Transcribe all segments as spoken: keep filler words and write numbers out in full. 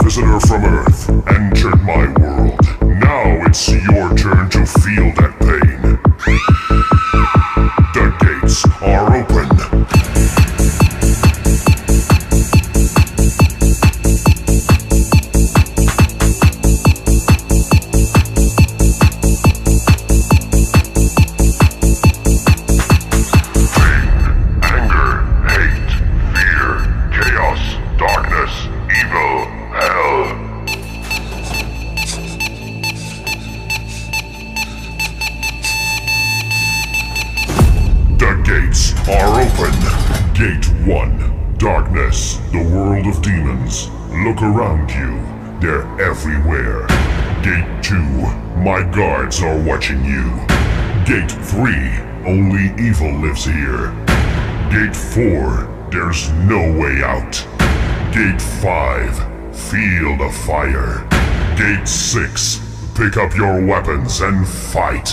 visitor from Earth entered my world. Now it's your turn to feel that pain. The gates are open. Gates are open. Gate one, darkness, the world of demons. Look around you, they're everywhere. Gate two, my guards are watching you. Gate three, only evil lives here. Gate four, there's no way out. Gate five, feel the fire. Gate six, pick up your weapons and fight.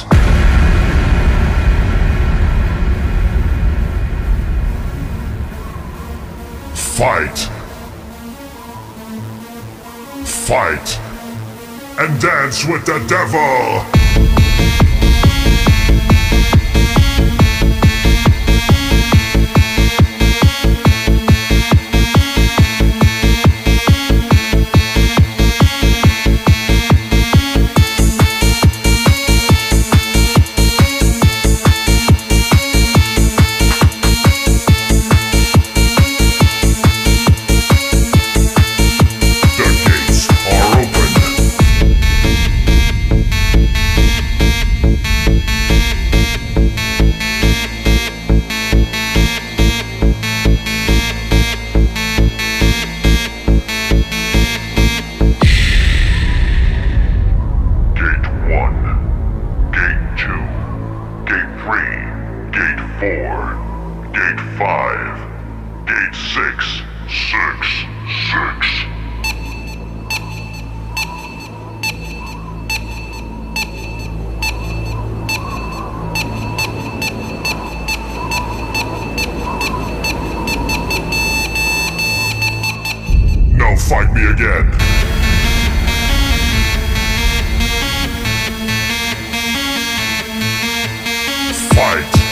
Fight! Fight! And dance with the devil! Four, gate five, gate six, six, six. Now fight me again. Fight.